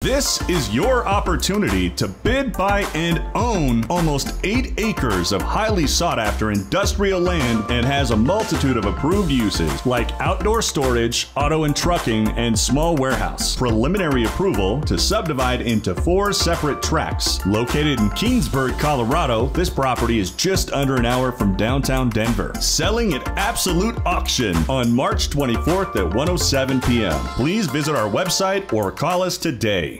This is your opportunity to bid, buy, and own almost 8 acres of highly sought-after industrial land and has a multitude of approved uses like outdoor storage, auto and trucking, and small warehouse. Preliminary approval to subdivide into 4 separate tracts. Located in Keenesburg, Colorado, this property is just under an hour from downtown Denver. Selling at absolute auction on March 24th at 1:07 p.m. Please visit our website or call us today.